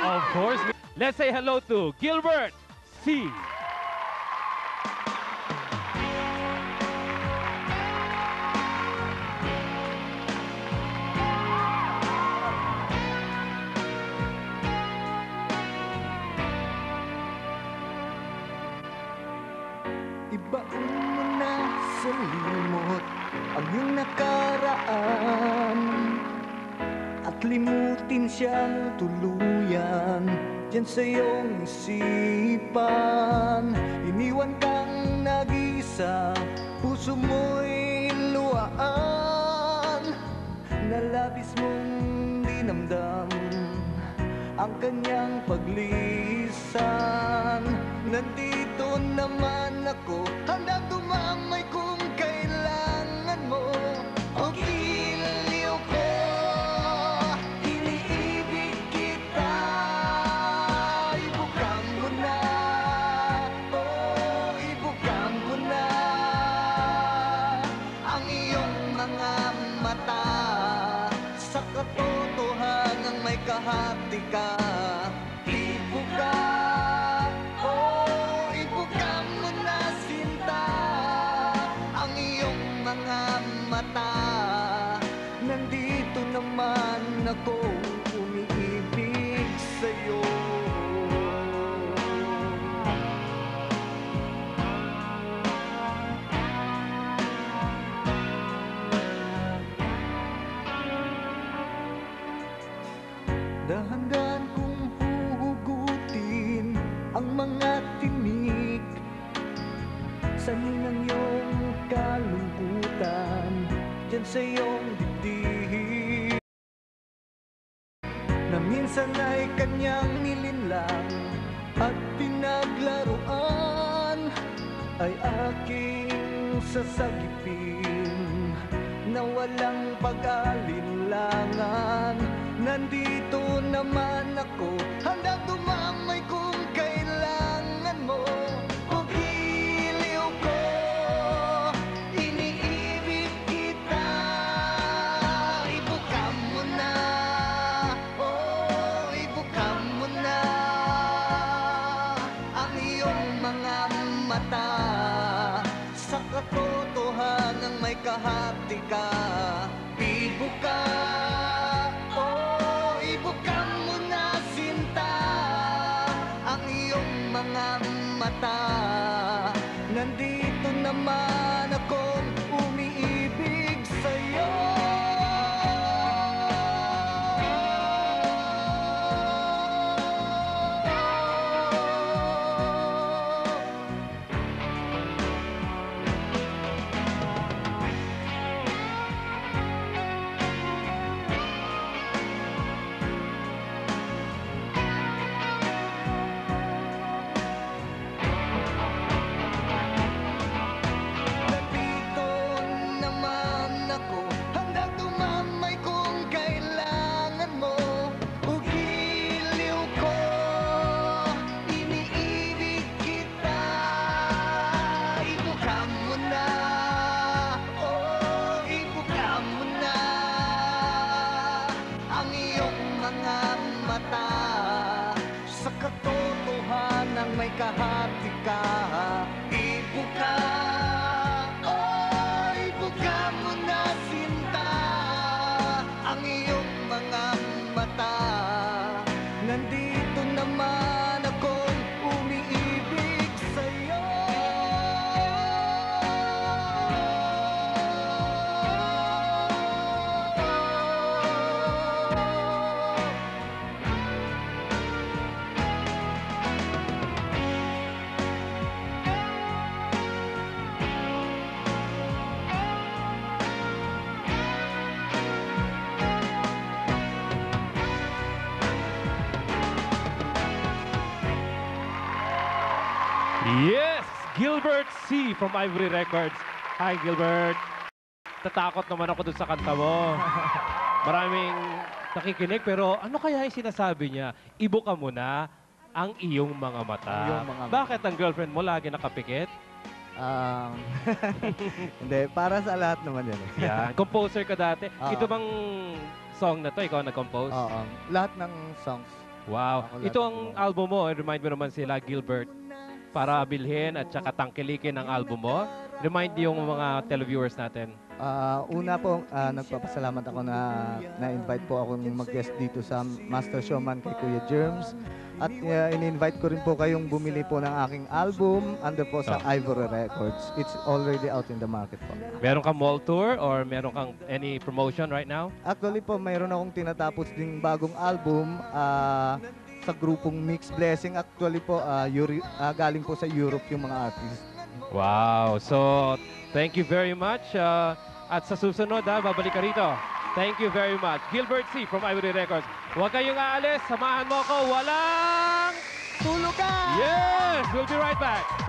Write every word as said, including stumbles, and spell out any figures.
Of course. Let's say hello to Gilbert C. Ibaon mo na sa limot ang iyong nakaraan at limutin siyang tuluyan dyan sa iyong isipan. Iniwan kang nag-isa, puso mo'y luhaan na labis mong dinamdam ang kanyang paglisan. Nandito naman ako, handang dumamay kung kailangan mo. O giliw ko, iniibig kita. Ibukang mo na, oh, ibukang mo na ang iyong mga mata sa katotohanang may kahati ka. Ibukang, oh, ibukang mo na sinta ang iyong mga mata. Nandito naman ako, umiibig sa'yo. Dahan-dahan kong huhugutin ang mga tinik sa ninang iyong kalungkutan dyan sa iyong dibdib, na minsan ay kanyang nilinlang at pinaglaruan, ay aking sasagipin na walang pag-alinlangan. Nandito naman ako, handang dumamay kung kailangan mo. O giliw ko, iniibig kita. Ibukang mo na, oh, ibukang mo na ang iyong mga mata sa katotohanang may kahati ka. Ibukang, oh, ibukang mo na sinta ang iyong mga mata. Nandito naman akong umiibig sa'yo. Nandito naman ako, handang dumamay kung kailangan mo. O giliw ko, iniibig kita. Ibukang mo na, oh, ibukang mo na ang iyong mga mata sa katotohanang may kahati ka. Ibukang, oh, ibukang mo na sinta ang iyong mga mata. Nandito naman akong umiibig sa'yo. Yes! Gilbert C. from Ivory Records. Hi, Gilbert. Tatakot naman ako dun sa kanta mo. Maraming nakikinig, pero ano kaya yung sinasabi niya? Ibuka mo na ang iyong mga mata. Iyong mga mata. Bakit ang girlfriend mo lagi nakapikit? Um, hindi, para sa lahat naman yan. eh. Yan. Composer ka dati. Oo. Ito bang song na to, ikaw nag-compose? Oo. Lahat ng songs, Wow. Ako lahat Ito ng ang gumawa. album mo. Remind mo naman sila, Gilbert, para bilhin at saka tangkilikin ang album mo. Remind yung mga televiewers natin. Ah, una po, ah, nagpapasalamat ako na na-invite po akong mag-guest dito sa Master Showman kay Kuya Germs. At uh, in-invite ko rin po kayong bumili po ng aking album under po sa Oh. Ivory Records. It's already out in the market po. Meron kang mall tour or meron kang any promotion right now? Actually po, mayroon akong tinatapos ding bagong album ah, sa grupong Mixed Blessing. Actually po, ah, Euro- ah, galing po sa Europe yung mga artist. Wow. So, thank you very much. Uh, at sa susunod, ha, babalik ka rito. Thank you very much. Gilbert C. from Ivory Records. Huwag kayong aalis. Samahan mo ko. Walang... Tulugan! Yes! We'll be right back.